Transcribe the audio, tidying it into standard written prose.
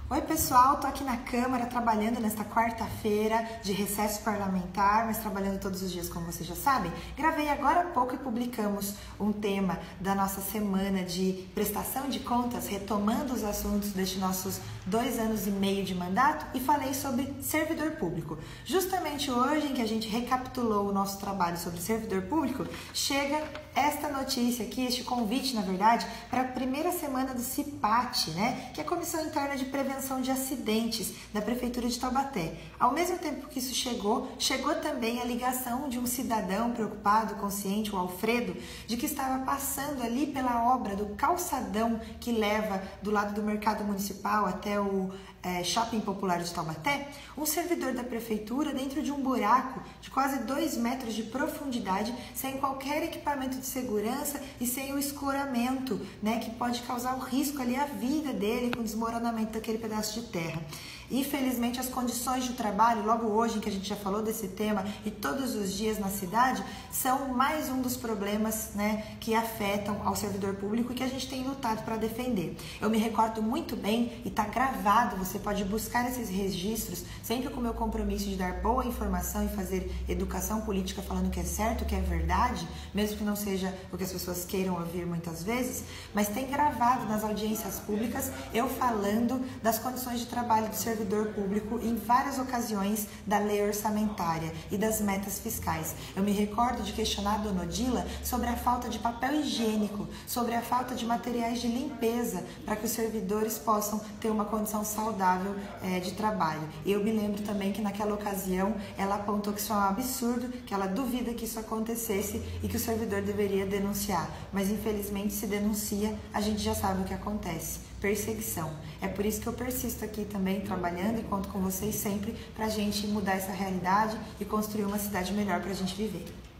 Oi pessoal, tô aqui na Câmara trabalhando nesta quarta-feira de recesso parlamentar, mas trabalhando todos os dias, como vocês já sabem. Gravei agora há pouco e publicamos um tema da nossa semana de prestação de contas, retomando os assuntos destes nossos 2 anos e meio de mandato, e falei sobre servidor público. Justamente hoje, em que a gente recapitulou o nosso trabalho sobre servidor público, chega esta notícia aqui, este convite, na verdade, para a primeira semana do CIPAT, né? Que é a Comissão Interna de Prevenção de Acidentes da Prefeitura de Taubaté. Ao mesmo tempo que isso chegou também a ligação de um cidadão preocupado, consciente, o Alfredo, de que estava passando ali pela obra do calçadão que leva do lado do mercado municipal até o Shopping Popular de Taubaté, um servidor da prefeitura dentro de um buraco de quase 2 metros de profundidade, sem qualquer equipamento de segurança e sem o escoramento, né, que pode causar um risco ali à vida dele com o desmoronamento daquele pedaço de terra. Infelizmente, as condições de trabalho, logo hoje, em que a gente já falou desse tema, e todos os dias na cidade, são mais um dos problemas, né, que afetam ao servidor público e que a gente tem lutado para defender. Eu me recordo muito bem, e está gravado, você pode buscar esses registros, sempre com o meu compromisso de dar boa informação e fazer educação política falando que é certo, que é verdade, mesmo que não seja o que as pessoas queiram ouvir muitas vezes, mas tem gravado nas audiências públicas eu falando das condições de trabalho do servidor público em várias ocasiões da lei orçamentária e das metas fiscais. Eu me recordo de questionar a dona Odila sobre a falta de papel higiênico, sobre a falta de materiais de limpeza para que os servidores possam ter uma condição saudável de trabalho. E eu me lembro também que naquela ocasião ela apontou que isso é um absurdo, que ela duvida que isso acontecesse e que o servidor deveria denunciar. Mas infelizmente se denuncia, a gente já sabe o que acontece. Perseguição. É por isso que eu persisto aqui também trabalhando e conto com vocês sempre para a gente mudar essa realidade e construir uma cidade melhor para a gente viver.